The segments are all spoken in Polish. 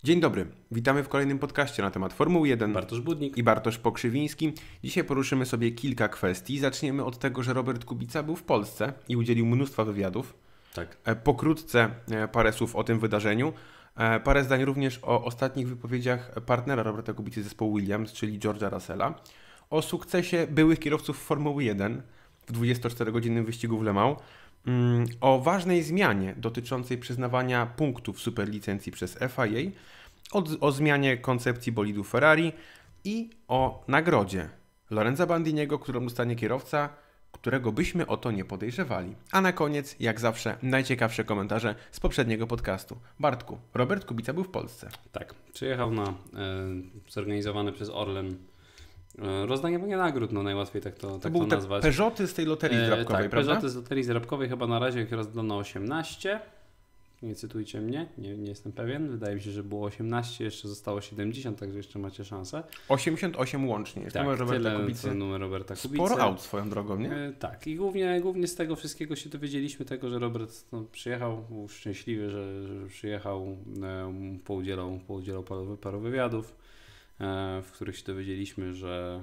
Dzień dobry, witamy w kolejnym podcaście na temat Formuły 1. Bartosz Budnik i Bartosz Pokrzywiński. Dzisiaj poruszymy sobie kilka kwestii. Zaczniemy od tego, że Robert Kubica był w Polsce i udzielił mnóstwa wywiadów. Tak. Pokrótce parę słów o tym wydarzeniu. Parę zdań również o ostatnich wypowiedziach partnera Roberta Kubicy zespołu Williams, czyli George'a Russella. O sukcesie byłych kierowców Formuły 1 w 24-godzinnym wyścigu w Le Mans. O ważnej zmianie dotyczącej przyznawania punktów superlicencji przez FIA, o zmianie koncepcji bolidu Ferrari i o nagrodzie Lorenza Bandiniego, którą dostanie kierowca, którego byśmy o to nie podejrzewali. A na koniec, jak zawsze, najciekawsze komentarze z poprzedniego podcastu. Bartku, Robert Kubica był w Polsce. Tak, przyjechał na zorganizowane przez Orlen rozdawanie nagród, no najłatwiej tak to nazwać. Peugeoty z tej loterii zdrabkowej, tak, prawda? Peugeoty z loterii zdrabkowej chyba na razie rozdano 18. Nie cytujcie mnie, nie jestem pewien. Wydaje mi się, że było 18, jeszcze zostało 70, także jeszcze macie szansę. 88 łącznie. Jest tak, numer Roberta tyle Kubicy. Numer Roberta Kubicy. Sporo aut swoją drogą, nie? Tak, i głównie z tego wszystkiego się dowiedzieliśmy tego, że Robert przyjechał, był szczęśliwy, że przyjechał, poudzielał paru wywiadów, w których się dowiedzieliśmy, że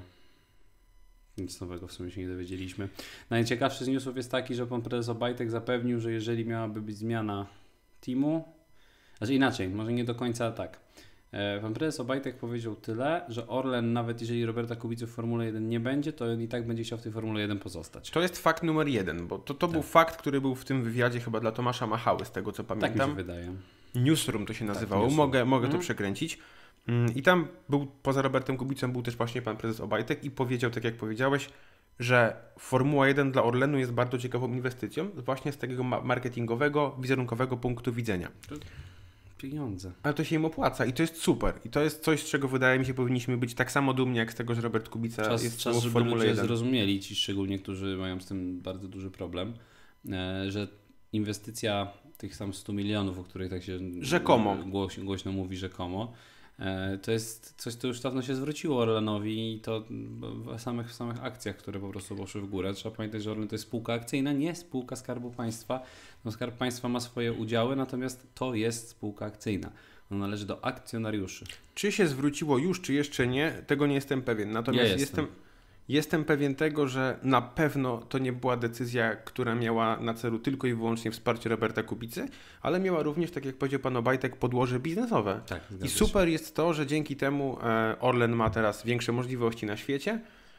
nic nowego w sumie się nie dowiedzieliśmy. Najciekawszy z newsów jest taki, że pan prezes Obajtek zapewnił, że jeżeli miałaby być zmiana teamu, znaczy inaczej, może nie do końca tak. Pan prezes Obajtek powiedział tyle, że Orlen, nawet jeżeli Roberta Kubicy w Formule 1 nie będzie, to on i tak będzie chciał w tej Formule 1 pozostać. To jest fakt numer 1, bo to był fakt, który był w tym wywiadzie chyba dla Tomasza Machały, z tego co pamiętam. Tak mi się wydaje. Newsroom to się nazywało, mogę to przekręcić. I tam był, poza Robertem Kubicą, był też właśnie pan prezes Obajtek i powiedział, tak jak powiedziałeś, że Formuła 1 dla Orlenu jest bardzo ciekawą inwestycją, właśnie z takiego marketingowego, wizerunkowego punktu widzenia. Pieniądze. Ale to się im opłaca i to jest super. I to jest coś, z czego wydaje mi się powinniśmy być tak samo dumni, jak z tego, że Robert Kubica jest w żeby Formule ludzie 1. zrozumieli, ci szczególnie, którzy mają z tym bardzo duży problem, że inwestycja tych tam 100 milionów, o których tak się rzekomo głośno mówi rzekomo, to jest coś, co już dawno się zwróciło Orlenowi i to w samych akcjach, które po prostu poszły w górę. Trzeba pamiętać, że Orlen to jest spółka akcyjna, nie spółka Skarbu Państwa. No, Skarb Państwa ma swoje udziały, natomiast to jest spółka akcyjna. Ona należy do akcjonariuszy. Czy się zwróciło już, czy jeszcze nie, tego nie jestem pewien. Natomiast jestem pewien tego, że na pewno to nie była decyzja, która miała na celu tylko i wyłącznie wsparcie Roberta Kubicy, ale miała również, tak jak powiedział pan Obajtek, podłoże biznesowe. Tak, i super jest to, że dzięki temu Orlen ma teraz większe możliwości na świecie.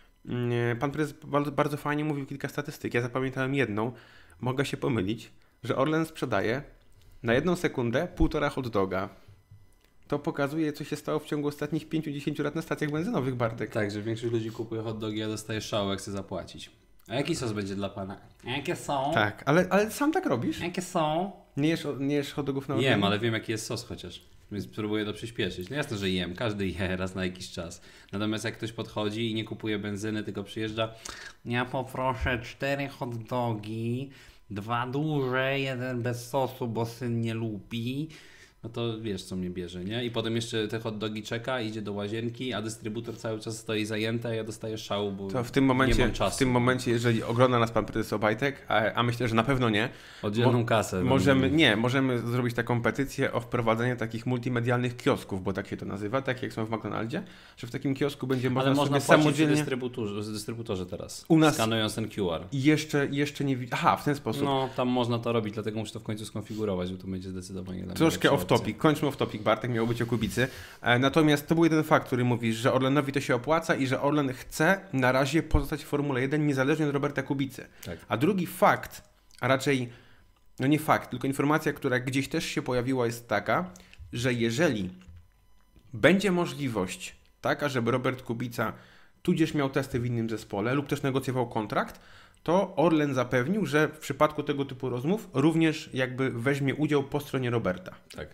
Pan prezes bardzo fajnie mówił kilka statystyk. Ja zapamiętałem jedną, mogę się pomylić, że Orlen sprzedaje na 1 sekundę 1,5 hot doga. To pokazuje, co się stało w ciągu ostatnich 5-10 lat na stacjach benzynowych, Bartek. Tak, że większość ludzi kupuje hot dogi, a dostaje szału, jak chce zapłacić. A jaki sos będzie dla pana? Jakie są? Tak, ale sam tak robisz? Jakie są? Nie jesz hot dogów na Orlenie? Jem, ale wiem, jaki jest sos chociaż. Więc próbuję to przyspieszyć. No jasne, że jem. Każdy je raz na jakiś czas. Natomiast jak ktoś podchodzi i nie kupuje benzyny, tylko przyjeżdża, ja poproszę 4 hot dogi, 2 duże, 1 bez sosu, bo syn nie lubi. No to wiesz, co mnie bierze, nie? I potem jeszcze te hot dogi czeka, idzie do łazienki, a dystrybutor cały czas stoi zajęty, a ja dostaję szału, bo to nie mam czasu. W tym momencie, jeżeli ogląda nas pan prezes Obajtek, a myślę, że na pewno nie, oddzielną kasę. Możemy zrobić taką petycję o wprowadzenie takich multimedialnych kiosków, bo tak się to nazywa, tak jak są w McDonaldzie, że w takim kiosku będzie można sobie samodzielnie... dystrybutorze teraz, u nas skanując ten QR. Jeszcze nie... Aha, w ten sposób. No, tam można to robić, dlatego muszę to w końcu skonfigurować, bo to będzie zdecydowanie... Troszkę off topic. Kończmy off topic, Bartek miał być o Kubicy. Natomiast to był jeden fakt, który mówisz, że Orlenowi to się opłaca i że Orlen chce na razie pozostać w Formule 1 niezależnie od Roberta Kubicy. Tak. A drugi fakt, a raczej, no nie fakt, tylko informacja, która gdzieś też się pojawiła, jest taka, że jeżeli będzie możliwość taka, żeby Robert Kubica tudzież miał testy w innym zespole lub też negocjował kontrakt, to Orlen zapewnił, że w przypadku tego typu rozmów również jakby weźmie udział po stronie Roberta. Tak.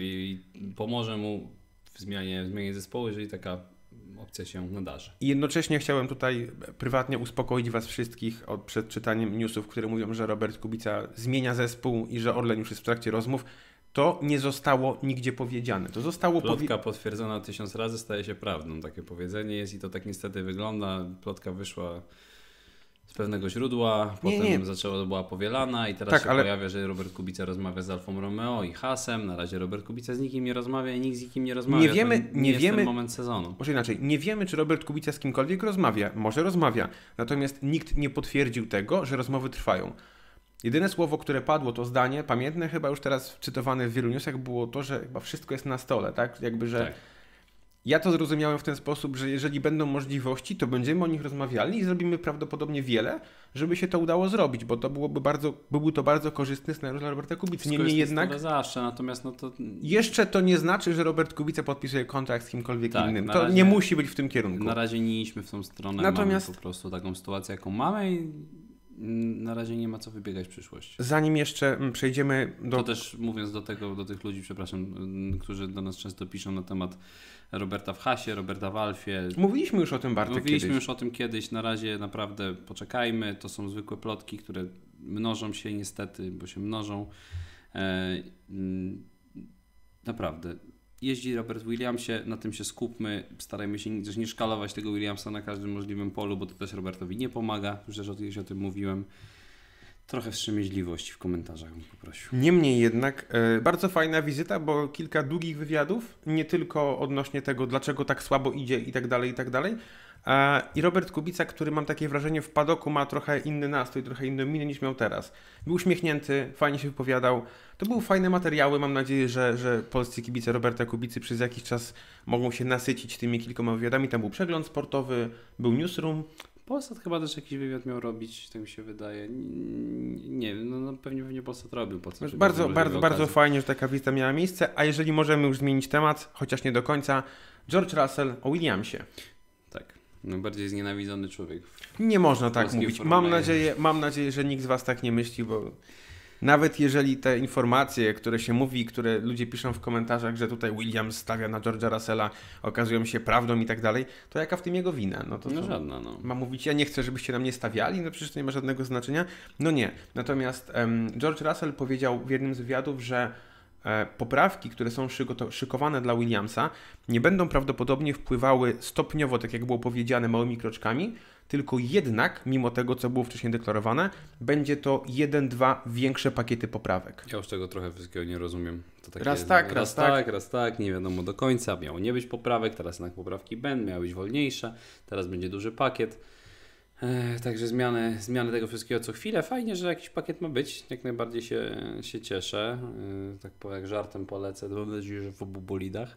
I pomoże mu w zmianie zespołu, jeżeli taka opcja się nadarzy. I jednocześnie chciałem tutaj prywatnie uspokoić Was wszystkich przed czytaniem newsów, które mówią, że Robert Kubica zmienia zespół i że Orlen już jest w trakcie rozmów. To nie zostało nigdzie powiedziane. To zostało plotka potwierdzona 1000 razy staje się prawdą. Takie powiedzenie jest i to tak niestety wygląda. Plotka wyszła z pewnego źródła, potem była powielana i teraz się pojawia, że Robert Kubica rozmawia z Alfą Romeo i Haasem. Na razie Robert Kubica z nikim nie rozmawia i nikt z nikim nie rozmawia. Nie wiemy, jest ten moment sezonu. Może inaczej, nie wiemy, czy Robert Kubica z kimkolwiek rozmawia. Może rozmawia. Natomiast nikt nie potwierdził tego, że rozmowy trwają. Jedyne słowo, które padło, to zdanie, pamiętne chyba już teraz cytowane w wielu newsach, było to, że chyba wszystko jest na stole, tak? Jakby, że tak. Ja to zrozumiałem w ten sposób, że jeżeli będą możliwości, to będziemy o nich rozmawiali i zrobimy prawdopodobnie wiele, żeby się to udało zrobić, bo to byłby to bardzo korzystny scenariusz dla Roberta Kubicy. Niemniej jednak zawsze, natomiast to... Jeszcze to nie znaczy, że Robert Kubica podpisuje kontrakt z kimkolwiek innym. To razie, nie musi być w tym kierunku. Na razie nie idźmy w tą stronę, natomiast mamy po prostu taką sytuację, jaką mamy i na razie nie ma co wybiegać w przyszłość. Zanim jeszcze przejdziemy do... To też mówiąc do tych ludzi, przepraszam, którzy do nas często piszą na temat Roberta w Haasie, Roberta w Alfie. Mówiliśmy już o tym, Bartek, Mówiliśmy już o tym kiedyś. Na razie naprawdę poczekajmy. To są zwykłe plotki, które mnożą się niestety, bo się mnożą. Naprawdę. Jeździ Robert w Williamsie, na tym się skupmy. Starajmy się też nie szkalować tego Williamsa na każdym możliwym polu, bo to też Robertowi nie pomaga. Już też o tym mówiłem. Trochę wstrzemięźliwości w komentarzach bym poprosił. Niemniej jednak bardzo fajna wizyta, bo kilka długich wywiadów, nie tylko odnośnie tego, dlaczego tak słabo idzie i tak dalej, i tak dalej. I Robert Kubica, który mam takie wrażenie w padoku ma trochę inny nastrój, trochę inną minę niż miał teraz. Był uśmiechnięty, fajnie się wypowiadał. To były fajne materiały, mam nadzieję, że polscy kibice Roberta Kubicy przez jakiś czas mogą się nasycić tymi kilkoma wywiadami. Tam był przegląd sportowy, był newsroom. Polsat chyba też jakiś wywiad miał robić, tak mi się wydaje. Nie wiem, no pewnie Polsat robił. Bardzo fajnie, że taka wizyta miała miejsce, a jeżeli możemy już zmienić temat, chociaż nie do końca, George Russell o Williamsie. Tak, najbardziej znienawidzony człowiek. Nie można tak mówić. Mam nadzieję, że nikt z Was tak nie myśli, bo nawet jeżeli te informacje, które się mówi, które ludzie piszą w komentarzach, że tutaj Williams stawia na George'a Russella, okazują się prawdą i tak dalej, to jaka w tym jego wina? No żadna, no. Mam mówić, ja nie chcę, żebyście na mnie stawiali, no przecież to nie ma żadnego znaczenia. No nie. Natomiast George Russell powiedział w jednym z wywiadów, że poprawki, które są szykowane dla Williamsa, nie będą prawdopodobnie wpływały stopniowo, tak jak było powiedziane, małymi kroczkami, tylko jednak, mimo tego, co było wcześniej deklarowane, będzie to 1-2 większe pakiety poprawek. Ja już tego trochę wszystkiego nie rozumiem. To takie raz tak, nie wiadomo do końca. Miało nie być poprawek, teraz jednak poprawki będą, miały być wolniejsze, teraz będzie duży pakiet. Także zmiany tego wszystkiego co chwilę. Fajnie, że jakiś pakiet ma być. Jak najbardziej się cieszę. Tak jak żartem polecę. Mam nadzieję, że w obu bolidach.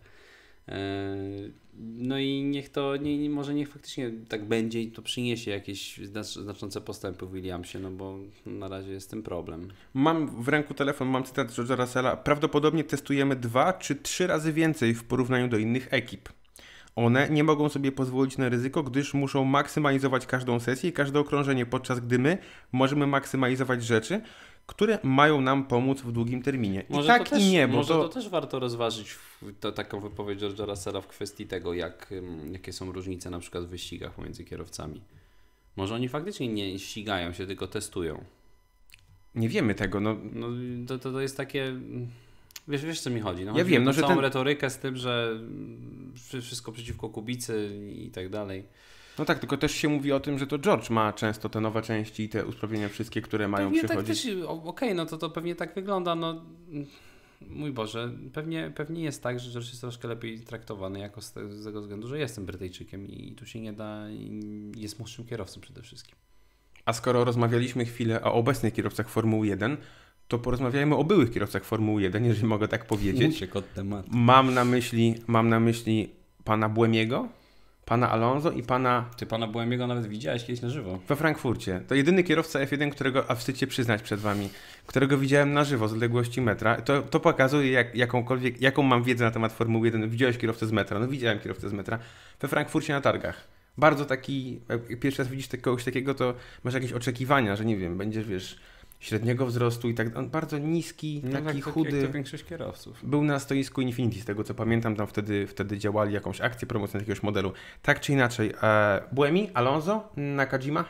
No i niech faktycznie tak będzie i to przyniesie jakieś znaczące postępy w Williamsie, no bo na razie jest tym problem. Mam w ręku telefon, mam cytat George'a Russella. Prawdopodobnie testujemy 2 czy 3 razy więcej w porównaniu do innych ekip. One nie mogą sobie pozwolić na ryzyko, gdyż muszą maksymalizować każdą sesję i każde okrążenie, podczas gdy my możemy maksymalizować rzeczy, które mają nam pomóc w długim terminie. Może i tak to też, i nie, bo może to też warto rozważyć taką wypowiedź George'a Russella w kwestii tego, jakie są różnice na przykład w wyścigach pomiędzy kierowcami. Może oni faktycznie nie ścigają się, tylko testują. Nie wiemy tego. No to jest takie... Wiesz co mi chodzi? No, ja wiem, że całą retorykę z tym, że wszystko przeciwko Kubicy i tak dalej. No tak, tylko też się mówi o tym, że to George ma często te nowe części i te usprawnienia wszystkie, które mają pewnie przychodzić. Tak okej, no to pewnie tak wygląda. No, mój Boże, pewnie jest tak, że George jest troszkę lepiej traktowany jako z tego względu, że jestem Brytyjczykiem i tu się nie da, jest młodszym kierowcą przede wszystkim. A skoro rozmawialiśmy chwilę o obecnych kierowcach Formuły 1, to porozmawiajmy o byłych kierowcach Formuły 1, jeżeli mogę tak powiedzieć. Uciekł od tematu. Mam na myśli pana Buemiego, pana Alonso i pana... Ty pana Buemiego nawet widziałeś kiedyś na żywo? We Frankfurcie. To jedyny kierowca F1, którego, a wstyd się przyznać przed wami, którego widziałem na żywo z odległości metra. To pokazuje jaką mam wiedzę na temat Formuły 1. Widziałeś kierowcę z metra? No widziałem kierowcę z metra. We Frankfurcie na targach. Bardzo taki, jak pierwszy raz widzisz kogoś takiego, to masz jakieś oczekiwania, że nie wiem, będziesz średniego wzrostu i tak, on bardzo niski, taki chudy. Jak to większość kierowców. Był na stoisku Infinity, z tego co pamiętam, tam wtedy działali jakąś akcję promocyjną jakiegoś modelu. Tak czy inaczej, Buemi, Alonso, Nakajima,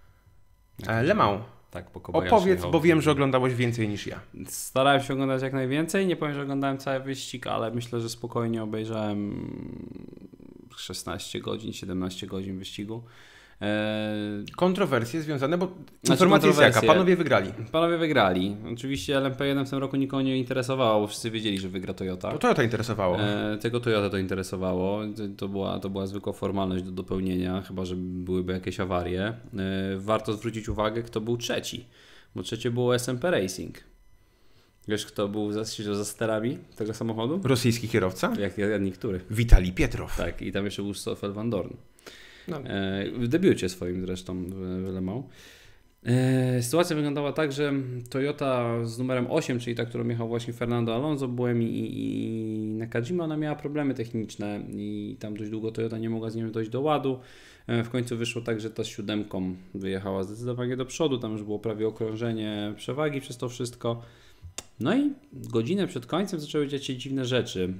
Le Mans. Tak, opowiedz, bo wiem, że oglądałeś więcej niż ja. Starałem się oglądać jak najwięcej, nie powiem, że oglądałem cały wyścig, ale myślę, że spokojnie obejrzałem 16 godzin, 17 godzin wyścigu. Kontrowersje związane, bo informacja jest jaka? Panowie wygrali. Panowie wygrali. Oczywiście LMP1 w tym roku nikogo nie interesowało, bo wszyscy wiedzieli, że wygra Toyota. To Toyota interesowało. Tego Toyota to interesowało. To była zwykła formalność do dopełnienia, chyba że byłyby jakieś awarie. Warto zwrócić uwagę, kto był trzeci, bo trzecie było SMP Racing. Wiesz, kto był siedział za sterami tego samochodu? Rosyjski kierowca? Jak niektóry. Witalij Pietrow. Tak, i tam jeszcze był Stoffel Van Dorn. No. W debiucie swoim zresztą w Le Mans. Sytuacja wyglądała tak, że Toyota z numerem 8, czyli ta, którą jechał właśnie Fernando Alonso, Buemi i Nakajima, ona miała problemy techniczne i tam dość długo Toyota nie mogła z nią dojść do ładu. W końcu wyszło tak, że ta z 7 wyjechała zdecydowanie do przodu, tam już było prawie okrążenie przewagi przez to wszystko. No i godzinę przed końcem zaczęły dziać się dziwne rzeczy.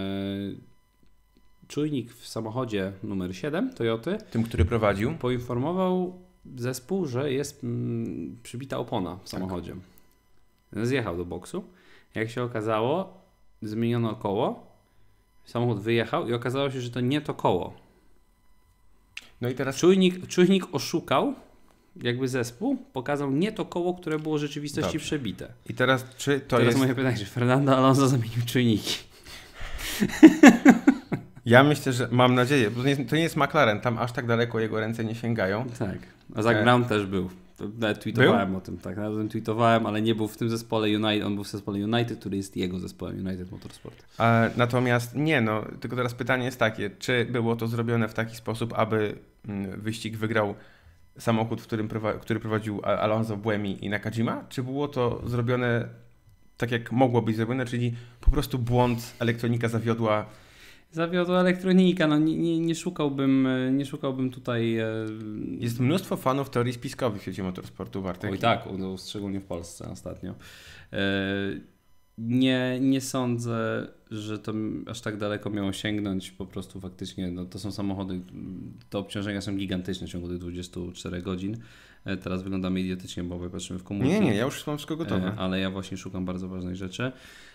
Czujnik w samochodzie numer 7 Toyoty, tym, który prowadził, poinformował zespół, że jest przybita opona w samochodzie. Tak. Zjechał do boksu. Jak się okazało, zmieniono koło, samochód wyjechał i okazało się, że to nie to koło. No i teraz Czujnik oszukał jakby zespół, pokazał nie to koło, które było w rzeczywistości przebite. I teraz czy to teraz jest... moje pytanie, czy Fernando Alonso zamienił czujniki? Ja myślę, że mam nadzieję, bo to nie jest McLaren, tam aż tak daleko jego ręce nie sięgają. Tak, a Zach Brown też był. Nawet tweetowałem o tym, tak, nawet o tym tweetowałem, ale nie był w tym zespole United, on był w zespole United, który jest jego zespołem, United Motorsport. Natomiast nie, no, tylko teraz pytanie jest takie, czy było to zrobione w taki sposób, aby wyścig wygrał samochód, który prowadził Alonso, Buemi i Nakajima, czy było to zrobione tak, jak mogło być zrobione, czyli po prostu błąd, elektronika zawiodła elektronika, no nie szukałbym tutaj... Jest mnóstwo fanów teorii spiskowych w świecie motorsportu, Bartek. Oj tak, no, szczególnie w Polsce ostatnio. Nie sądzę, że to aż tak daleko miało sięgnąć, po prostu faktycznie no, to są samochody, te obciążenia są gigantyczne w ciągu tych 24 godzin. Teraz wyglądamy idiotycznie, bo patrzymy w komórki. Nie, ja już mam wszystko gotowe. Ale ja właśnie szukam bardzo ważnej rzeczy.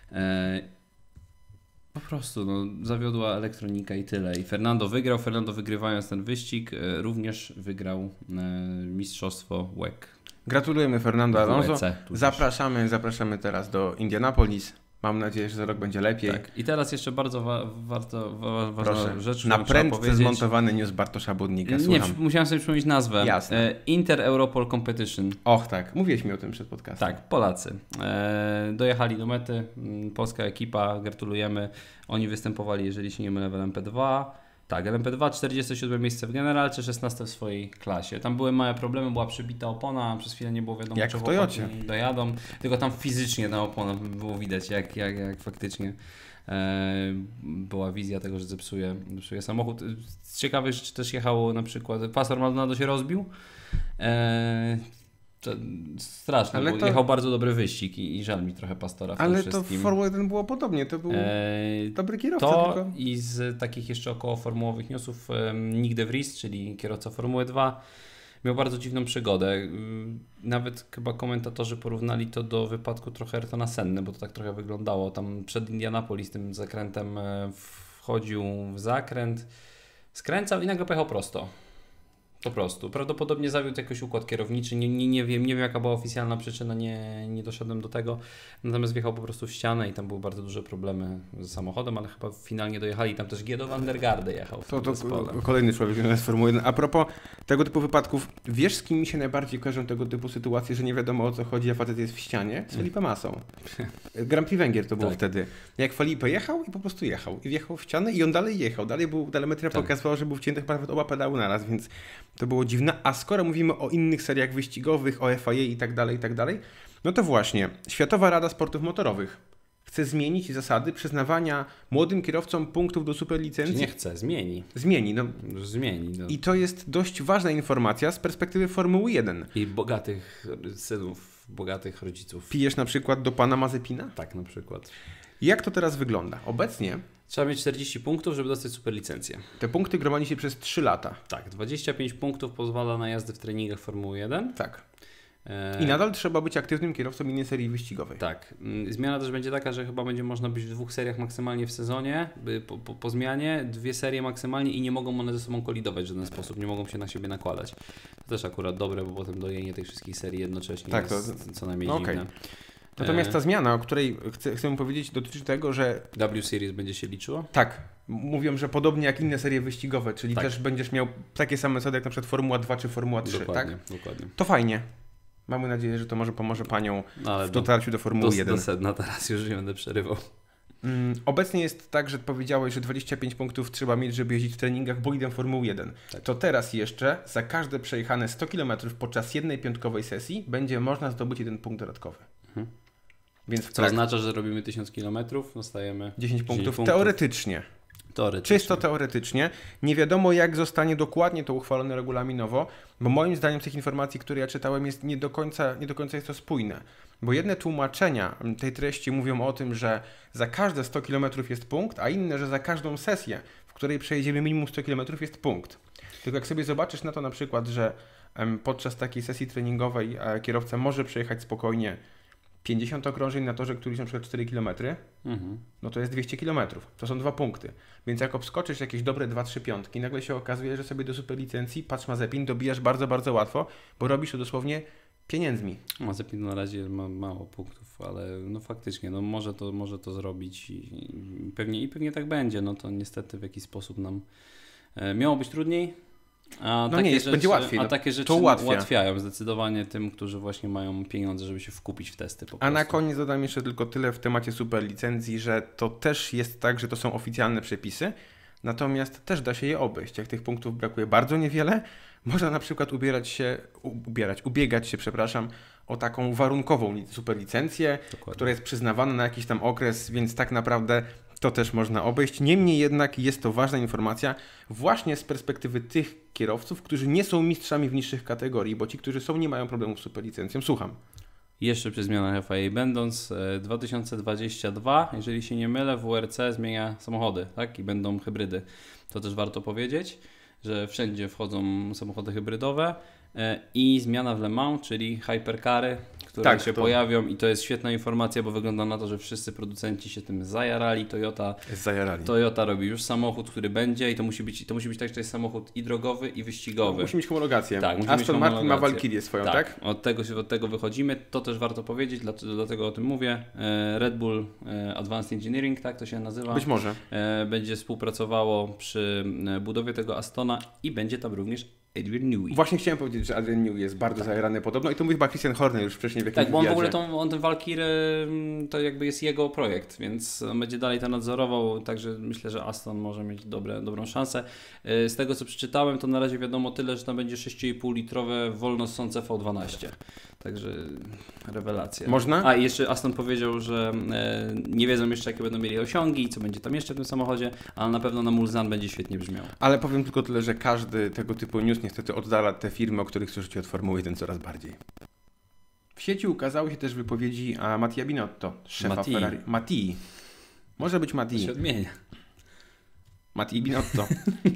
Po prostu zawiodła elektronika i tyle. I Fernando wygrywając ten wyścig, również wygrał mistrzostwo WEC. Gratulujemy Fernando Alonso. WEC, zapraszamy teraz do Indianapolis. Mam nadzieję, że za rok będzie lepiej. Tak. I teraz jeszcze bardzo ważna rzecz. Na prędce zmontowany news Bartosza Budnika. Nie, musiałem sobie przypomnieć nazwę. Jasne. Inter-Europol Competition. Och tak, mówiłeś mi o tym przed podcastem. Tak, Polacy. Dojechali do mety. Polska ekipa, gratulujemy. Oni występowali, jeżeli się nie mylę, w LMP2. Tak, LMP2, 47 miejsce w generalce, 16 w swojej klasie. Tam były małe problemy, była przybita opona, przez chwilę nie było wiadomo, jak czy w Toyocie dojadą. Tylko tam fizycznie ta opona było widać, jak faktycznie była wizja tego, że zepsuje samochód. Z ciekawych rzeczy też jechało na przykład, Pastor Maldonado się rozbił. Straszne, ale bo jechał bardzo dobry wyścig i żal mi trochę Pastora w tym wszystkim. Ale to w Formule 1 było podobnie, to był dobry kierowca. To i z takich jeszcze około formułowych newsów Nick de Vries, czyli kierowca Formuły 2, miał bardzo dziwną przygodę. Nawet chyba komentatorzy porównali to do wypadku trochę Ayrtona Senny, bo to tak trochę wyglądało. Tam przed Indianapolis tym zakrętem wchodził w zakręt, skręcał i nagle pojechał prosto. Po prostu. Prawdopodobnie zawiódł jakoś układ kierowniczy. Nie wiem jaka była oficjalna przyczyna, nie doszedłem do tego. Natomiast wjechał po prostu w ścianę i tam były bardzo duże problemy z samochodem, ale chyba finalnie dojechali. Tam też Guido van der Garde jechał. To kolejny człowiek z Formuły 1. A propos tego typu wypadków, wiesz, z kim mi się najbardziej kojarzą tego typu sytuacje, że nie wiadomo o co chodzi, a facet jest w ścianie? Z Felipe Massą. Grand Prix Węgier to było wtedy. Jak Felipe jechał i po prostu jechał. I wjechał w ścianę i on dalej jechał. Dalej telemetria pokazywała, że był wcięty chyba nawet oba pedały naraz, więc to było dziwne. A skoro mówimy o innych seriach wyścigowych, o FIA i tak dalej, no to właśnie Światowa Rada Sportów Motorowych chce zmienić zasady przyznawania młodym kierowcom punktów do superlicencji. Nie chce, zmieni. Zmieni. I to jest dość ważna informacja z perspektywy Formuły 1. I bogatych synów, bogatych rodziców. Pijesz na przykład do pana Mazepina? Tak, na przykład. Jak to teraz wygląda? Obecnie trzeba mieć 40 punktów, żeby dostać superlicencję. Te punkty gromadzi się przez 3 lata. Tak, 25 punktów pozwala na jazdę w treningach Formuły 1. Tak. I nadal trzeba być aktywnym kierowcą innej serii wyścigowej. Tak. Zmiana też będzie taka, że chyba będzie można być w 2 seriach maksymalnie w sezonie, po zmianie, 2 serie maksymalnie i nie mogą one ze sobą kolidować w żaden sposób, nie mogą się na siebie nakładać. To też akurat dobre, bo potem dojenie tych wszystkich serii jednocześnie tak, jest co najmniej dziwne. Okay. Natomiast ta zmiana, o której chcę powiedzieć, dotyczy tego, że... W-Series będzie się liczyło? Tak. Mówią, że podobnie jak inne serie wyścigowe, czyli też będziesz miał takie same zasady jak na przykład Formuła 2 czy Formuła 3, dokładnie, tak? Dokładnie. To fajnie. Mamy nadzieję, że to może pomoże Panią w dotarciu do Formuły 1. Do sedna teraz już nie będę przerywał. Obecnie jest tak, że powiedziałeś, że 25 punktów trzeba mieć, żeby jeździć w treningach bolidem Formuły 1. Tak. To teraz jeszcze za każde przejechane 100 km podczas jednej piątkowej sesji będzie można zdobyć 1 punkt dodatkowy. Więc co oznacza, że robimy 1000 km, dostajemy 10 punktów. Teoretycznie. Czysto teoretycznie. Nie wiadomo, jak zostanie dokładnie to uchwalone regulaminowo, bo moim zdaniem z tych informacji, które ja czytałem, jest nie do końca jest to spójne. Bo jedne tłumaczenia tej treści mówią o tym, że za każde 100 km jest punkt, a inne, że za każdą sesję, w której przejedziemy minimum 100 km jest punkt. Tylko jak sobie zobaczysz na to na przykład, że podczas takiej sesji treningowej kierowca może przejechać spokojnie 50 okrążeń na torze, który jest na przykład 4 km, no to jest 200 km. To są 2 punkty. Więc jak obskoczysz jakieś dobre 2-3 piątki, nagle się okazuje, że sobie do superlicencji, patrz Mazepin, dobijasz bardzo, bardzo łatwo, bo robisz to dosłownie pieniędzmi. Mazepin na razie ma mało punktów, ale no faktycznie, no może to zrobić i pewnie tak będzie. No to niestety w jakiś sposób nam miało być trudniej. A no nie jest, będzie łatwiej. A takie rzeczy ułatwiają zdecydowanie tym, którzy właśnie mają pieniądze, żeby się wkupić w testy. A na koniec dodam jeszcze tylko tyle w temacie superlicencji, że to też jest tak, że to są oficjalne przepisy, natomiast też da się je obejść. Jak tych punktów brakuje bardzo niewiele, można na przykład ubiegać się o taką warunkową superlicencję, która jest przyznawana na jakiś tam okres, więc tak naprawdę to też można obejść. Niemniej jednak jest to ważna informacja właśnie z perspektywy tych kierowców, którzy nie są mistrzami w niższych kategorii, bo ci, którzy są, nie mają problemów z superlicencją. Słucham. Jeszcze przy zmianach FIA będąc 2022, jeżeli się nie mylę, WRC zmienia samochody, tak? I będą hybrydy. To też warto powiedzieć, że wszędzie wchodzą samochody hybrydowe i zmiana w Le Mans, czyli hypercary, które się pojawią i to jest świetna informacja, bo wygląda na to, że wszyscy producenci się tym zajarali. Toyota robi już samochód, który będzie i to musi być tak, że to jest samochód i drogowy, i wyścigowy. Musi mieć homologację. Tak, Aston Martin ma Valkyrię swoją, tak? Od tego wychodzimy. To też warto powiedzieć, dlatego o tym mówię. Red Bull Advanced Engineering, tak to się nazywa. Być może. Będzie współpracowało przy budowie tego Astona i będzie tam również Adrian Newey. Właśnie chciałem powiedzieć, że Adrian Newey jest bardzo zajarany podobno i to mówi chyba Christian Horner już wcześniej w jakimś Tak, bo on w ogóle ten Valkyrie to jakby jest jego projekt, więc on będzie dalej to nadzorował, także myślę, że Aston może mieć dobrą szansę. Z tego co przeczytałem, to na razie wiadomo tyle, że tam będzie 6,5 litrowe wolno ssące V12. Także rewelacja. Można? A i jeszcze Aston powiedział, że nie wiedzą jeszcze jakie będą mieli osiągi i co będzie tam jeszcze w tym samochodzie, ale na pewno na Mulsanne będzie świetnie brzmiał. Ale powiem tylko tyle, że każdy tego typu news niestety oddala te firmy, o których słyszycie od Formuły 1 coraz bardziej. W sieci ukazały się też wypowiedzi Mattia Binotto, szefa Ferrari. Mattii. Może być Mattii. To się odmienia. Mattii Binotto,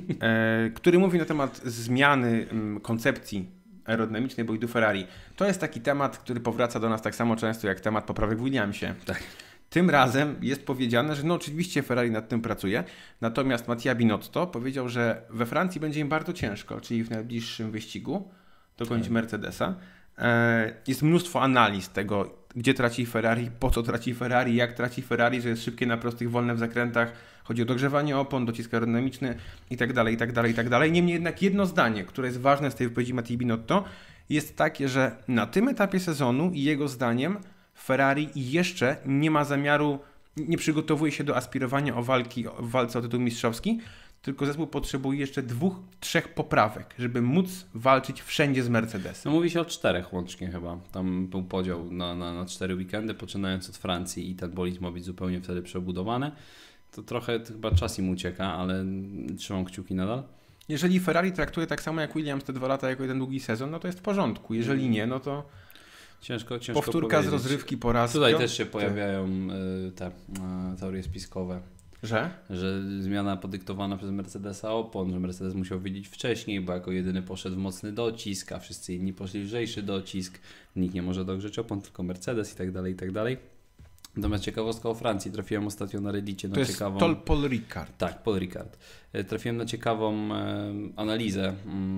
który mówi na temat zmiany koncepcji aerodynamicznej bolidu Ferrari. To jest taki temat, który powraca do nas tak samo często jak temat poprawek w Williamsie. Tak. Tym razem jest powiedziane, że no oczywiście Ferrari nad tym pracuje, natomiast Mattia Binotto powiedział, że we Francji będzie im bardzo ciężko, czyli w najbliższym wyścigu dogonić Mercedesa. Jest mnóstwo analiz tego, gdzie traci Ferrari, po co traci Ferrari, jak traci Ferrari, że jest szybkie na prostych, wolne w zakrętach, chodzi o dogrzewanie opon, docisk aerodynamiczny itd., itd., itd. Niemniej jednak jedno zdanie, które jest ważne z tej wypowiedzi Mattii Binotto, jest takie, że na tym etapie sezonu i jego zdaniem Ferrari jeszcze nie ma zamiaru, nie przygotowuje się do aspirowania w walce o tytuł mistrzowski, tylko zespół potrzebuje jeszcze 2-3 poprawek, żeby móc walczyć wszędzie z Mercedesem. No mówi się o 4 łącznie chyba. Tam był podział na 4 weekendy, poczynając od Francji i ten bolid ma być zupełnie wtedy przebudowany. To trochę chyba czas im ucieka, ale trzymam kciuki nadal. Jeżeli Ferrari traktuje tak samo jak Williams te 2 lata jako jeden długi sezon, no to jest w porządku. Jeżeli nie, no to ciężko powtórka powiedzieć. z rozrywki po raz Tutaj też się pojawiają te teorie spiskowe. Że zmiana podyktowana przez Mercedesa opon, że Mercedes musiał wiedzieć wcześniej, bo jako jedyny poszedł w mocny docisk, a wszyscy inni poszli w lżejszy docisk. Nikt nie może dogrzeć opon, tylko Mercedes i tak dalej, i tak dalej. Natomiast ciekawostka o Francji. Trafiłem ostatnio na Reddicie na ciekawą... To jest Paul Ricard. Tak, Paul Ricard. Trafiłem na ciekawą analizę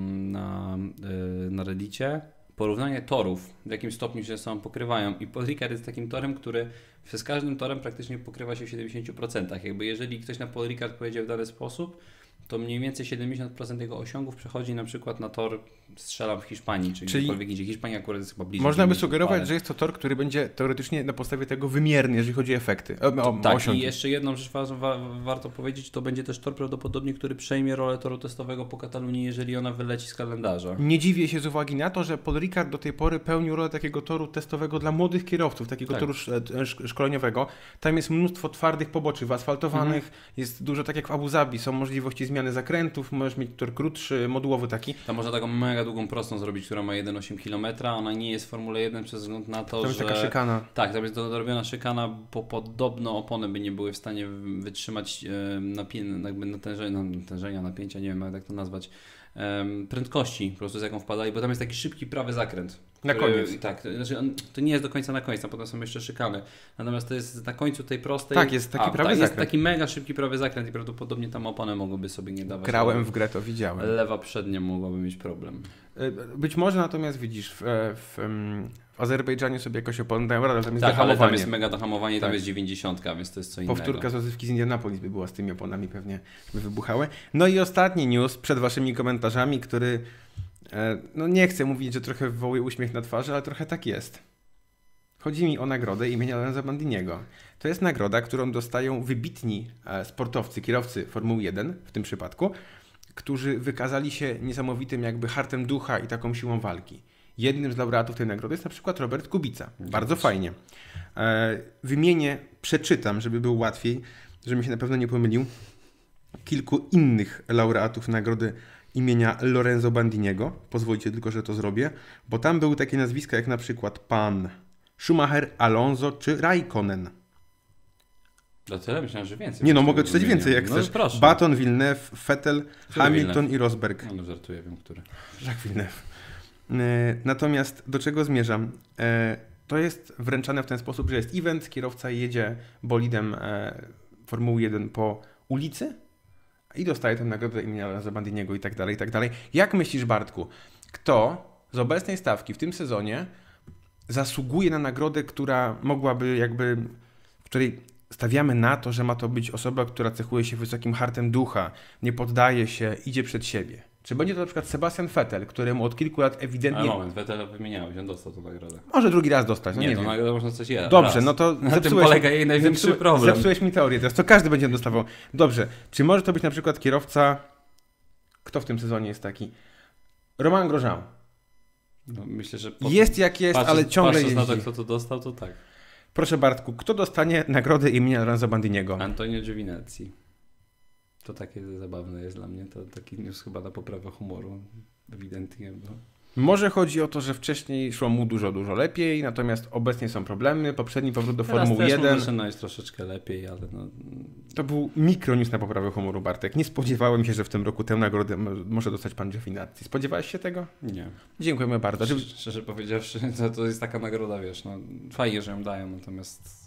na Reddicie. Porównanie torów, w jakim stopniu się ze sobą pokrywają. I Paul Ricard jest takim torem, który z każdym torem praktycznie pokrywa się w 70%. Jakby jeżeli ktoś na Paul Ricard powiedział w dany sposób, to mniej więcej 70% jego osiągów przechodzi na przykład na tor, strzelam w Hiszpanii, czy gdziekolwiek indziej. Hiszpania akurat jest chyba bliżej. Można by sugerować, że jest to tor, który będzie teoretycznie na podstawie tego wymierny, jeżeli chodzi o efekty. Tak, osiągi. i jeszcze jedną rzecz warto powiedzieć, to będzie też tor prawdopodobnie, który przejmie rolę toru testowego po Katalonii, jeżeli ona wyleci z kalendarza. Nie dziwię się z uwagi na to, że Paul Ricard do tej pory pełnił rolę takiego toru testowego dla młodych kierowców, takiego toru szkoleniowego. Tam jest mnóstwo twardych poboczy wyasfaltowanych, jest dużo, tak jak w Abu Zabi, są możliwości zmiany zakrętów, możesz mieć tor krótszy, modułowy taki. Tam można taką mega długą prostą zrobić, która ma 1,8 km, ona nie jest w Formule 1 przez wzgląd na to, że... Tam jest taka szykana. Tak, tam jest dorobiona szykana, bo podobno opony by nie były w stanie wytrzymać natężenia, napięcia, nie wiem jak to nazwać, prędkości po prostu z jaką wpadali, bo tam jest taki szybki prawy zakręt. Na koniec. Tak, to nie jest do końca na końcu, potem są jeszcze szykany. Natomiast to jest na końcu tej prostej. Tak, jest taki prawy zakręt. Jest taki mega szybki prawy zakręt i prawdopodobnie tam opony mogłyby sobie nie dawać. Grałem w grę, to widziałem. Lewa przednia mogłaby mieć problem. Być może natomiast widzisz, w Azerbejdżanie sobie jakoś opony dają radę, tam jest tak, dohamowanie. Ale tam jest mega dohamowanie, tam jest 90, więc to jest co innego. Powtórka z rozrywki z Indianapolis by była z tymi oponami, pewnie by wybuchały. No i ostatni news przed waszymi komentarzami, który no nie chcę mówić, że trochę wywołuje uśmiech na twarzy, ale trochę tak jest. Chodzi mi o nagrodę imienia Lorenza Bandiniego. To jest nagroda, którą dostają wybitni sportowcy, kierowcy Formuły 1 w tym przypadku, którzy wykazali się niesamowitym jakby hartem ducha i taką siłą walki. Jednym z laureatów tej nagrody jest na przykład Robert Kubica. Bardzo fajnie. Wymienię, przeczytam, żeby było łatwiej, żebym się na pewno nie pomylił, kilku innych laureatów nagrody imienia Lorenzo Bandiniego. Pozwólcie tylko, że to zrobię, bo tam były takie nazwiska jak na przykład pan Schumacher, Alonso czy Raikkonen. Do tyle myślałem, że więcej. Nie no, mogę czytać więcej jak chcesz. Proszę. Baton, Villeneuve, Vettel, Hamilton i Rosberg. No żartuję, wiem, który. Jacques Villeneuve. Natomiast do czego zmierzam? To jest wręczane w ten sposób, że jest event, kierowca jedzie bolidem Formuły 1 po ulicy i dostaje tę nagrodę imienia Lorenza Bandiniego i tak dalej, i tak dalej. Jak myślisz, Bartku, kto z obecnej stawki w tym sezonie zasługuje na nagrodę, która mogłaby jakby, w której stawiamy na to, że ma to być osoba, która cechuje się wysokim hartem ducha, nie poddaje się, idzie przed siebie? Czy będzie to na przykład Sebastian Vettel, któremu od kilku lat ewidentnie... Ale moment, Vettela wymieniałeś, on dostał tę nagrodę. Może drugi raz dostać, no nie to wiem. nagrodę można coś jeden. Dobrze, raz. no to na tym polega jej największy problem. Zepsułeś mi teorię, teraz to każdy będzie dostawał. Dobrze, czy może to być na przykład kierowca... Kto w tym sezonie jest taki? Romain Grosjean. No, myślę, że... Jest jak jest, ale ciągle jeździ. Na to, kto to dostał, to tak. Proszę Bartku, kto dostanie nagrodę imienia Lorenza Bandiniego? Antonio Giovinazzi. To takie zabawne jest dla mnie. To taki news chyba na poprawę humoru. Ewidentnie. Bo... Może chodzi o to, że wcześniej szło mu dużo lepiej, natomiast obecnie są problemy. Poprzedni powrót do Formuły 1. Zaczyna jest troszeczkę lepiej, ale no... To był mikronews na poprawę humoru, Bartek. Nie spodziewałem się, że w tym roku tę nagrodę może dostać pan Giovinazzi. Spodziewałeś się tego? Nie. Dziękujemy bardzo. Szczerze powiedziawszy, to jest taka nagroda, wiesz, no fajnie, że ją dają, natomiast...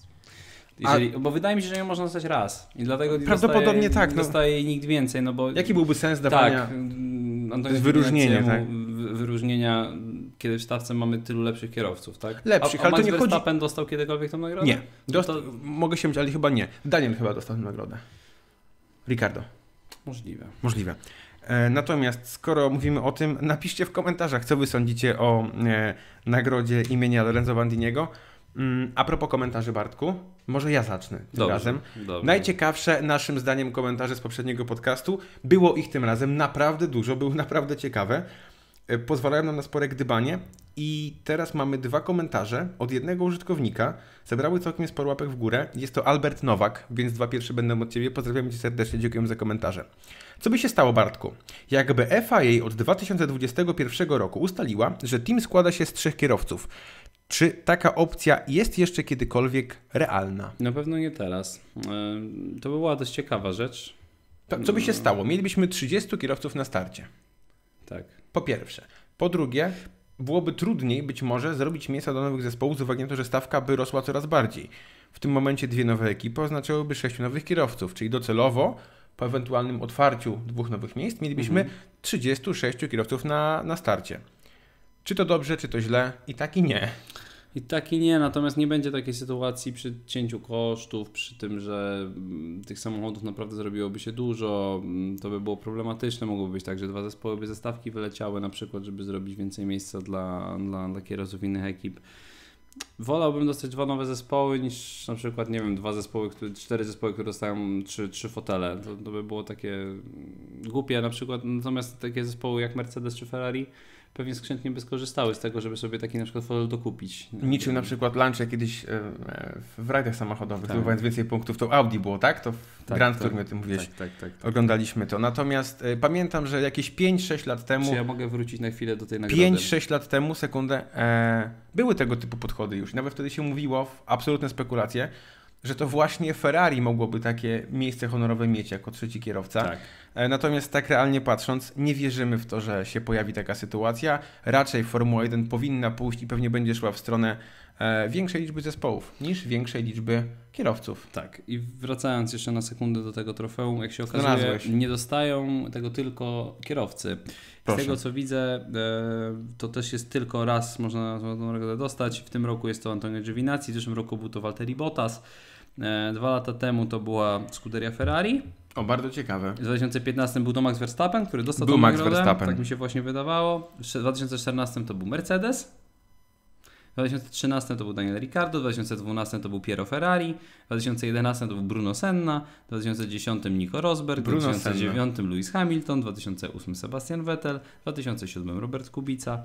Bo wydaje mi się, że ją można dostać raz. I dlatego prawdopodobnie tak. Dostaje jej nikt więcej, no bo... Jaki byłby sens dawania... Tak, to jest wyróżnienie, tak? Wyróżnienia, kiedy w stawce mamy tylu lepszych kierowców, tak? Lepszych, ale to Max nie chodzi... Verstappen dostał kiedykolwiek tę nagrodę? Nie. Mogę się mylić, ale chyba nie. Daniel chyba dostał tę nagrodę. Ricardo. Możliwe. Natomiast skoro mówimy o tym, napiszcie w komentarzach, co wy sądzicie o nagrodzie imienia Lorenzo Bandiniego. A propos komentarzy, Bartku, może ja zacznę tym razem. Dobrze. Najciekawsze naszym zdaniem komentarze z poprzedniego podcastu. Było ich tym razem naprawdę dużo, były naprawdę ciekawe. Pozwalają nam na spore gdybanie i teraz mamy 2 komentarze od jednego użytkownika. Zebrały całkiem sporo łapek w górę. Jest to Albert Nowak, więc 2 pierwsze będą od Ciebie. Pozdrawiam Cię serdecznie, dziękuję za komentarze. Co by się stało, Bartku? Jakby FIA od 2021 roku ustaliła, że team składa się z 3 kierowców. Czy taka opcja jest jeszcze kiedykolwiek realna? Na pewno nie teraz. To by była dość ciekawa rzecz. Co by się stało? Mielibyśmy 30 kierowców na starcie. Tak. Po pierwsze. Po drugie, byłoby trudniej być może zrobić miejsca do nowych zespołów z uwagi na to, że stawka by rosła coraz bardziej. W tym momencie 2 nowe ekipy oznaczałyby 6 nowych kierowców, czyli docelowo po ewentualnym otwarciu 2 nowych miejsc mielibyśmy 36 kierowców na starcie. Czy to dobrze, czy to źle? I tak i nie. I tak i nie, natomiast nie będzie takiej sytuacji przy cięciu kosztów, przy tym, że tych samochodów naprawdę zrobiłoby się dużo, to by było problematyczne, mogłoby być tak, że 2 zespoły by ze stawki wyleciały na przykład, żeby zrobić więcej miejsca dla kierowców innych ekip. Wolałbym dostać 2 nowe zespoły niż na przykład, nie wiem, 4 zespoły, które dostają 3 fotele. To by było takie głupie na przykład, natomiast takie zespoły jak Mercedes czy Ferrari pewnie skrzętnie by skorzystały z tego, żeby sobie taki na przykład fotel dokupić. Niczym na przykład Lancia kiedyś w rajdach samochodowych, Tak. zdobywając więcej punktów, to Audi było, tak? To w Grand Tour o tym mówiłeś. Tak. Oglądaliśmy to. Natomiast pamiętam, że jakieś 5-6 lat temu... Czy ja mogę wrócić na chwilę do tej nagrody? 5-6 lat temu, sekundę, były tego typu podchody już. Nawet wtedy się mówiło, w absolutne spekulacje, że to właśnie Ferrari mogłoby takie miejsce honorowe mieć jako trzeci kierowca. Tak. Natomiast tak realnie patrząc, nie wierzymy w to, że się pojawi taka sytuacja. Raczej Formuła 1 powinna pójść i pewnie będzie szła w stronę większej liczby zespołów niż większej liczby kierowców. Tak. I wracając jeszcze na sekundę do tego trofeum, jak się okazuje, Znalazłeś. nie dostają tego tylko kierowcy. Proszę. Z tego co widzę, to też jest tylko raz można tą nagrodę dostać. W tym roku jest to Antonio Giovinazzi, w zeszłym roku był to Valtteri Bottas. 2 lata temu to była Scuderia Ferrari. O, bardzo ciekawe. W 2015 był to Max Verstappen, który dostał Był tą Max nagrodę. Verstappen. Tak mi się właśnie wydawało. W 2014 to był Mercedes. W 2013 to był Daniel Ricciardo, w 2012 to był Piero Ferrari, w 2011 to był Bruno Senna, w 2010 Nico Rosberg, w 2009 Lewis Hamilton, w 2008 Sebastian Vettel, w 2007 Robert Kubica,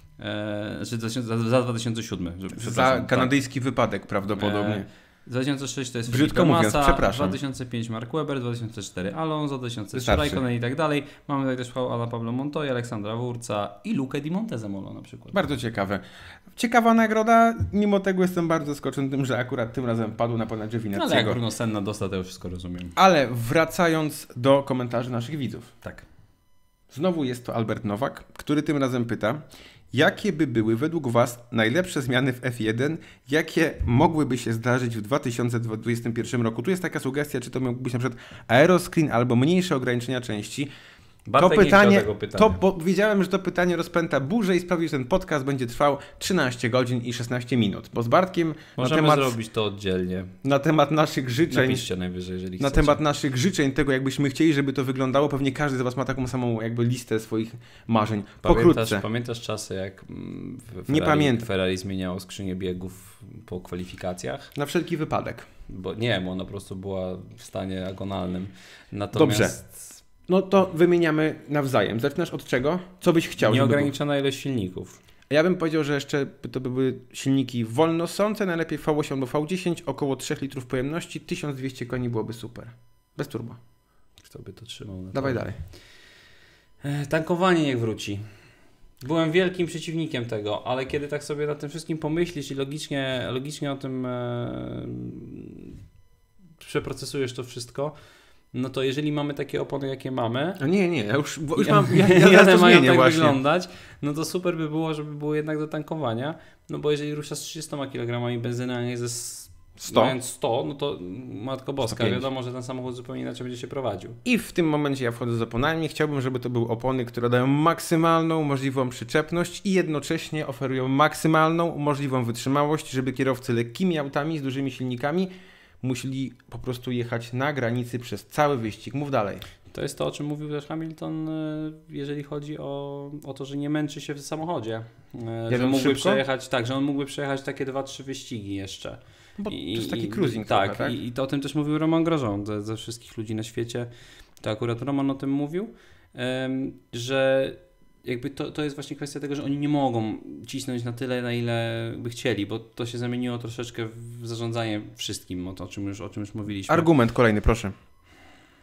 za 2007. Za kanadyjski wypadek prawdopodobnie. 2006 to jest Brzydko Felipe mówiąc, Massa, przepraszam. 2005 Mark Webber, 2004 Alonso, 2003 Wystarczy. Raikkonen i tak dalej. Mamy tutaj też Ana Pablo Montoya, Aleksandra Wurca i Lukę Di Montezemolo na przykład. Bardzo ciekawe. Ciekawa nagroda, mimo tego jestem bardzo zaskoczony tym, że akurat tym razem padł na pana Ale jak Giovinazziego. Bruno Senna dostał, to już wszystko rozumiem. Ale wracając do komentarzy naszych widzów. Tak. Znowu jest to Albert Nowak, który tym razem pyta, jakie by były według Was najlepsze zmiany w F1, jakie mogłyby się zdarzyć w 2021 roku? Tu jest taka sugestia, czy to miałby być na przykład aeroscreen albo mniejsze ograniczenia części. Bartek To nie chciał pytanie, tego pytania. bo wiedziałem, że to pytanie rozpęta burzę i sprawi, że ten podcast będzie trwał 13 godzin i 16 minut. Bo z Bartkiem Możemy zrobić to oddzielnie. na temat naszych życzeń, Napiszcie najwyżej, jeżeli na chcecie. temat naszych życzeń, tego jakbyśmy chcieli, żeby to wyglądało, pewnie każdy z Was ma taką samą jakby listę swoich marzeń. Pokrótce. Pamiętasz czasy, jak Nie pamiętam. Ferrari zmieniało skrzynię biegów po kwalifikacjach? Na wszelki wypadek. Bo ona po prostu była w stanie agonalnym. Dobrze. No to wymieniamy nawzajem. Zaczynasz od czego? Co byś chciał, żeby było? Nieograniczona ilość silników. Ja bym powiedział, że jeszcze to by były silniki wolnosące, najlepiej V8 albo V10, około 3 litrów pojemności, 1200 koni byłoby super. Bez turbo. Kto by to trzymał? Dawaj dalej. Tankowanie niech wróci. Byłem wielkim przeciwnikiem tego, ale kiedy tak sobie nad tym wszystkim pomyślisz i logicznie o tym przeprocesujesz to wszystko, no to jeżeli mamy takie opony, jakie mamy... Nie, ja już mam... Ja to mają zmienię tak właśnie. wyglądać, no to super by było, żeby było jednak do tankowania, no bo jeżeli ruszasz z 300 kg benzyny, a nie ze 100? mając 100, no to Matko Boska, 105. wiadomo, że ten samochód zupełnie inaczej będzie się prowadził. I w tym momencie ja wchodzę z oponami. Chciałbym, żeby to były opony, które dają maksymalną możliwą przyczepność i jednocześnie oferują maksymalną możliwą wytrzymałość, żeby kierowcy lekkimi autami z dużymi silnikami musieli po prostu jechać na granicy przez cały wyścig. Mów dalej. To jest to, o czym mówił też Hamilton, jeżeli chodzi o to, że nie męczy się w samochodzie. Że mógłby przejechać, że on mógłby przejechać takie 2-3 wyścigi jeszcze. Bo to jest taki cruising tak, trochę, tak? I to o tym też mówił Romain Grosjean, ze wszystkich ludzi na świecie. To akurat Roman o tym mówił, że jakby to jest właśnie kwestia tego, że oni nie mogą cisnąć na tyle, na ile by chcieli, bo to się zamieniło troszeczkę w zarządzanie wszystkim, o czym już mówiliśmy. Argument kolejny, proszę.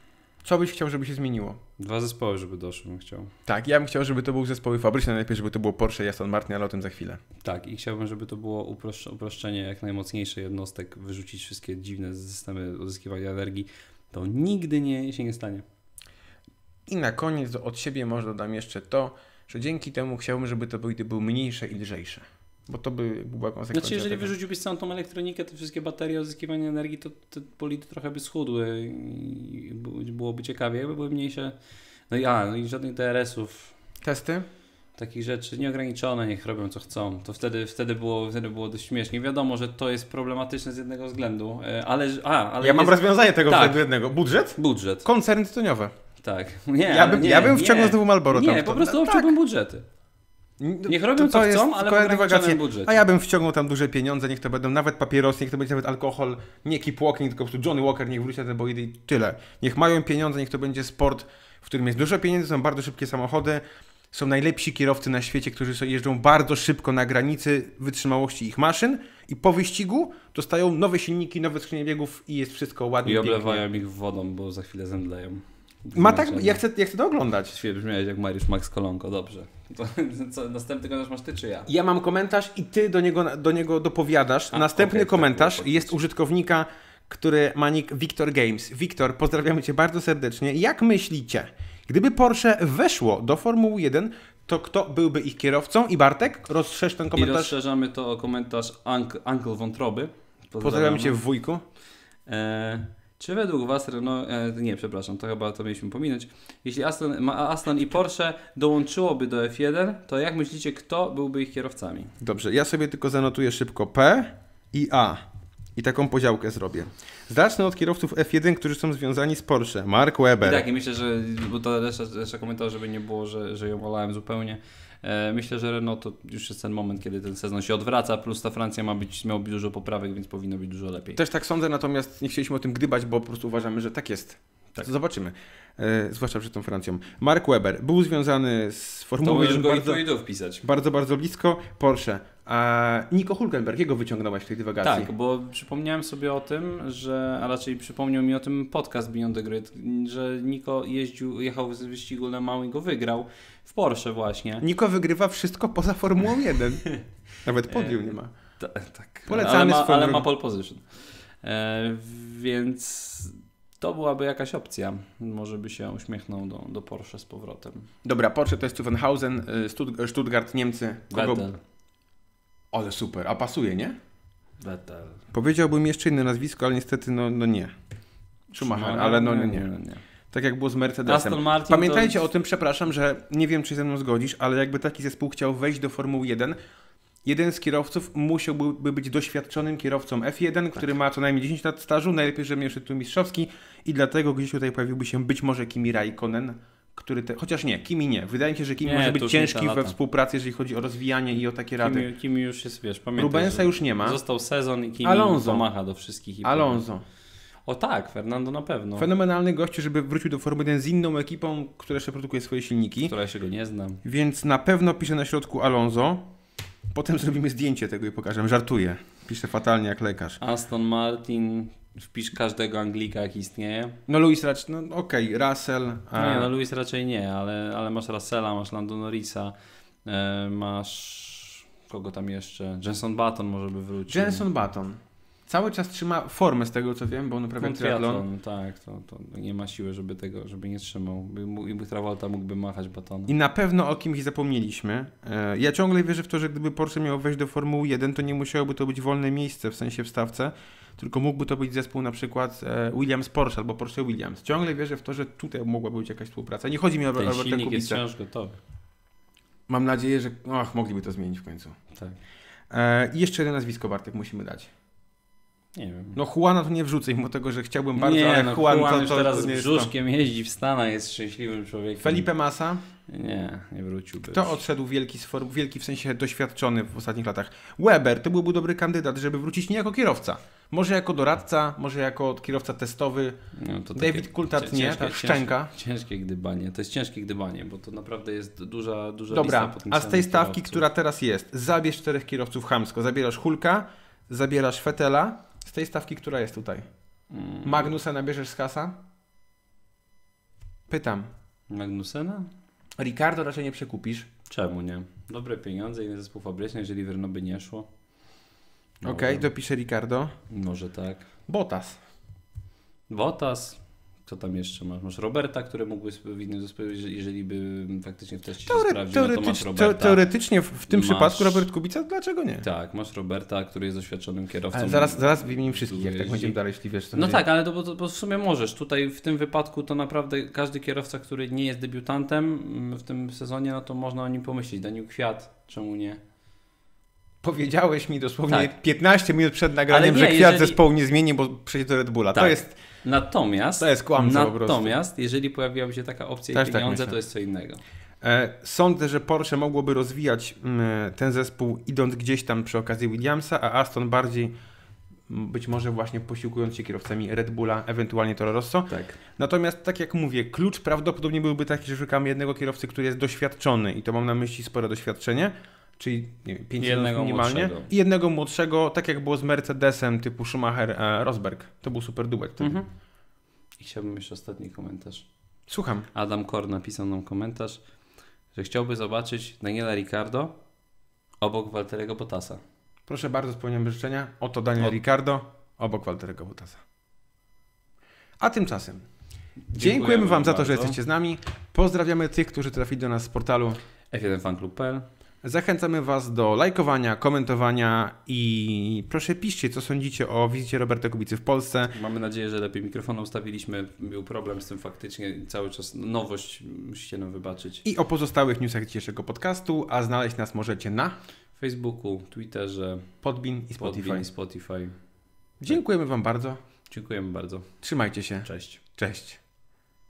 Co byś chciał, żeby się zmieniło? 2 zespoły, żeby doszły, bym chciał. Tak, ja bym chciał, żeby to były zespoły fabryczne, najlepiej, żeby to było Porsche i Aston Martin, ale o tym za chwilę. Tak, i chciałbym, żeby to było uproszczenie jak najmocniejsze jednostek, wyrzucić wszystkie dziwne systemy uzyskiwania energii. To nigdy się nie stanie. I na koniec od siebie może dodam jeszcze to, że dzięki temu chciałbym, żeby te bolidy były mniejsze i lżejsze. Bo to by była konsekwencja. Znaczy, jeżeli tego. wyrzuciłbyś całą tą elektronikę, te wszystkie baterie uzyskiwania energii, to te bolidy trochę by schudły i byłoby ciekawie, jakby były mniejsze. No i żadnych DRS-ów. Testy? Takich rzeczy nieograniczone, niech robią co chcą. To wtedy było dość śmiesznie. Wiadomo, że to jest problematyczne z jednego względu, ale ja mam rozwiązanie tego tak. względu jednego. Budżet? Budżet. Koncerny tytoniowe. Tak. Ja bym wciągnął znowu Marlboro. Nie, po prostu obciąłbym budżety. Niech robią co chcą, ale w ograniczonym budżecie. A ja bym wciągnął tam duże pieniądze, niech to będą nawet papierosy, niech to będzie nawet alkohol, nie Keep Walking, tylko po prostu Johnny Walker, niech wróci na te bolidy i tyle. Niech mają pieniądze, niech to będzie sport, w którym jest dużo pieniędzy, są bardzo szybkie samochody, są najlepsi kierowcy na świecie, którzy jeżdżą bardzo szybko na granicy wytrzymałości ich maszyn i po wyścigu dostają nowe silniki, nowe skrzynie biegów i jest wszystko ładnie. I oblewają ich wodą, bo za chwilę zemdleją. Ja chcę to oglądać. Świetnie brzmiałeś jak Mariusz Max Kolonko, dobrze. To następny komentarz masz ty czy ja? Ja mam komentarz i ty do niego dopowiadasz. Następny komentarz jest użytkownika, który ma nick Victor Games. Wiktor, pozdrawiamy cię bardzo serdecznie. Jak myślicie, gdyby Porsche weszło do Formuły 1, to kto byłby ich kierowcą? I Bartek, rozszerz ten komentarz. I rozszerzamy to o komentarz Uncle Wątroby. Pozdrawiam cię w wujku. Czy według Was Renault, to mieliśmy pominąć. Jeśli Aston i Porsche dołączyłoby do F1, to jak myślicie, kto byłby ich kierowcami? Dobrze, ja sobie tylko zanotuję szybko P i A. I taką podziałkę zrobię. Zacznę od kierowców F1, którzy są związani z Porsche. Mark Webber. I tak, i myślę, że, bo to reszta komentarzy, żeby nie było, że ją olałem zupełnie. Myślę, że Renault to już jest ten moment, kiedy ten sezon się odwraca, plus ta Francja miał być dużo poprawek, więc powinno być dużo lepiej. Też tak sądzę, natomiast nie chcieliśmy o tym gdybać, bo po prostu uważamy, że tak jest. Tak. To zobaczymy. Zwłaszcza przed tą Francją. Mark Webber był związany z Formułą 1 bardzo blisko. Porsche. A Nico Hülkenberg, jego wyciągnąłeś w tej dywagacji. Tak, bo przypomniałem sobie o tym, a raczej przypomniał mi o tym podcast Beyond the Grid, że Nico jechał z wyścigu Le Mans i go wygrał w Porsche właśnie. Nico wygrywa wszystko poza Formułą 1. Nawet podium nie ma. Tak. Polecamy ale ma pole position. Więc to byłaby jakaś opcja. Może by się uśmiechnął do Porsche z powrotem. Dobra, Porsche to jest Zuffenhausen, Stuttgart, Niemcy. Vettel. Ale super, a pasuje, nie? Vettel. Powiedziałbym jeszcze inne nazwisko, ale niestety no nie. Schumacher, ale nie. Tak jak było z Mercedesem. Aston Martin Pamiętajcie o tym, przepraszam, że nie wiem, czy ze mną zgodzisz, ale jakby taki zespół chciał wejść do Formuły 1, jeden z kierowców musiałby być doświadczonym kierowcą F1, który ma co najmniej 10 lat stażu, najlepiej, żeby miał tytuł mistrzowski i dlatego gdzieś tutaj pojawiłby się być może Kimi Räikkönen, chociaż nie, Kimi nie. Wydaje mi się, że Kimi może być ciężki we współpracy, jeżeli chodzi o rozwijanie i o takie rady. Kimi już jest, pamiętaj. Rubensa już nie ma. Został sezon i Kimi pomacha do wszystkich. Alonso. O tak, Fernando na pewno. Fenomenalny gościu, żeby wrócił do Formuły 1 z inną ekipą, która jeszcze produkuje swoje silniki. Która jeszcze go nie znam. Więc na pewno piszę na środku Alonso. Potem zrobimy zdjęcie tego i pokażemy. Żartuję. Piszę fatalnie jak lekarz. Aston Martin, wpisz każdego Anglika, jaki istnieje. No Lewis raczej, Russell. Lewis raczej nie, ale masz Russella, masz Lando Norrisa, masz kogo tam jeszcze? Jenson Button może by wrócił. Jenson Button. Cały czas trzyma formę z tego, co wiem, bo on uprawia triatlon. Tak, to nie ma siły, żeby nie trzymał. Travolta mógłby machać batonem. I na pewno o kimś zapomnieliśmy. Ja ciągle wierzę w to, że gdyby Porsche miał wejść do Formuły 1, to nie musiałoby to być wolne miejsce, w sensie w stawce, tylko mógłby to być zespół na przykład Williams Porsche albo Porsche Williams. Ciągle wierzę w to, że tutaj mogłaby być jakaś współpraca. Nie chodzi mi o Ten silnik jest wciąż gotowy. Mam nadzieję, że mogliby to zmienić w końcu. Tak. I jeszcze jedno nazwisko, Bartek, musimy dać. Nie wiem. No Juana to nie wrzucę, mimo tego, że chciałbym bardzo, ale Juan już teraz z brzuszkiem jeździ w Stanach, jest szczęśliwym człowiekiem. Felipe Massa? Nie wróciłby. Kto odszedł wielki w sensie doświadczony w ostatnich latach? Weber to byłby dobry kandydat, żeby wrócić nie jako kierowca. Może jako doradca, może jako kierowca testowy. No, to David Coulthard nie, ta szczęka. Ciężkie gdybanie, to jest ciężkie gdybanie, bo to naprawdę jest duża dobra, lista potencjalnych. A z tej stawki, kierowców, która teraz jest, zabierz 4 kierowców chamsko. Zabierasz Hulka, zabierasz Vettela. Z tej stawki, która jest tutaj. Magnusa nabierzesz z kasa? Pytam. Magnusena? Ricardo raczej nie przekupisz. Czemu nie? Dobre pieniądze, inny zespół fabryczny, jeżeli Renault by nie szło. Okej, dopiszę Ricardo. Może tak. Bottas. Bottas. Co tam jeszcze masz? Masz Roberta, który mógłby w innym zespole, jeżeli by faktycznie w teście się sprawdził, no to masz Roberta. Teoretycznie w tym przypadku Robert Kubica, dlaczego nie? Tak, masz Roberta, który jest doświadczonym kierowcą. Ale zaraz wymienimy wszystkich, jak tak będziemy dalej, jeśli wiesz co. No tak, ale bo w sumie możesz. Tutaj w tym wypadku to naprawdę każdy kierowca, który nie jest debiutantem w tym sezonie, no to można o nim pomyśleć. Daniel Kwiat, czemu nie? Powiedziałeś mi dosłownie Tak. 15 minut przed nagraniem, że Kwiat zespołu nie zmieni, bo przejdzie do Red Bulla. Tak. To jest kłamca po prostu. Natomiast jeżeli pojawiłaby się taka opcja i pieniądze, tak to jest co innego. Sądzę, że Porsche mogłoby rozwijać ten zespół idąc gdzieś tam przy okazji Williamsa, a Aston bardziej być może właśnie posiłkując się kierowcami Red Bulla, ewentualnie Toro Rosso. Tak. Natomiast tak jak mówię, klucz prawdopodobnie byłby taki, że szukamy jednego kierowcy, który jest doświadczony i to mam na myśli spore doświadczenie, czyli nie wiem, 5 lat minimalnie młodszego. I jednego młodszego, tak jak było z Mercedesem typu Schumacher-Rosberg. To był super duet wtedy. I chciałbym jeszcze ostatni komentarz. Słucham. Adam Kor napisał nam komentarz, że chciałby zobaczyć Daniela Ricciardo obok Valtteriego Bottasa. Proszę bardzo, spełniamy życzenia. Oto Daniel Ricciardo obok Valtteriego Bottasa. A tymczasem dziękujemy Wam za to, że jesteście z nami. Pozdrawiamy tych, którzy trafili do nas z portalu f1fanclub.pl. Zachęcamy Was do lajkowania, komentowania i proszę piszcie, co sądzicie o wizycie Roberta Kubicy w Polsce. Mamy nadzieję, że lepiej mikrofon ustawiliśmy. Był problem z tym faktycznie. Cały czas nowość, musicie nam wybaczyć. I o pozostałych newsach dzisiejszego podcastu, a znaleźć nas możecie na Facebooku, Twitterze, Podbean i Spotify. Spotify. Dziękujemy Wam bardzo. Dziękujemy bardzo. Trzymajcie się. Cześć. Cześć.